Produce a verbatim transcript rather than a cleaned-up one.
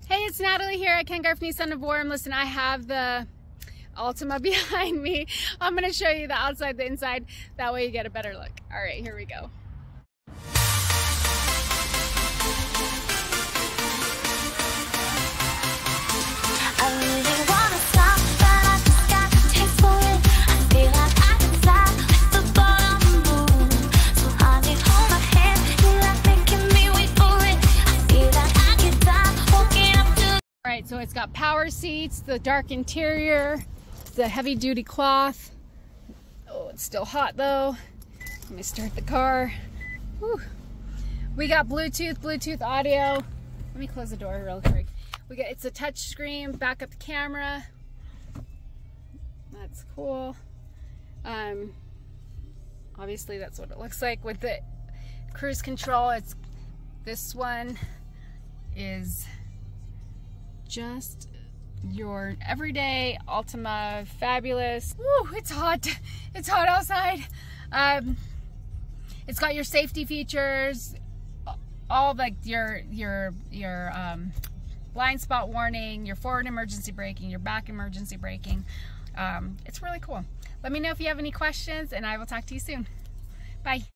Hey, it's Natalie here at Ken Garff Nissan of Warren. Listen, I have the Altima behind me. I'm going to show you the outside, the inside. That way you get a better look. All right, here we go. Alright, so it's got power seats, the dark interior, the heavy duty cloth. Oh, it's still hot though. Let me start the car. Whew. We got Bluetooth, Bluetooth audio. Let me close the door real quick. We got, it's a touch screen, backup camera. That's cool. Um, obviously that's what it looks like with the cruise control. It's this one is just your everyday Altima Fabulous. Woo, it's hot. It's hot outside. Um, it's got your safety features, all like your your your um, blind spot warning, your forward emergency braking, your back emergency braking. Um, it's really cool. Let me know if you have any questions, and I will talk to you soon. Bye.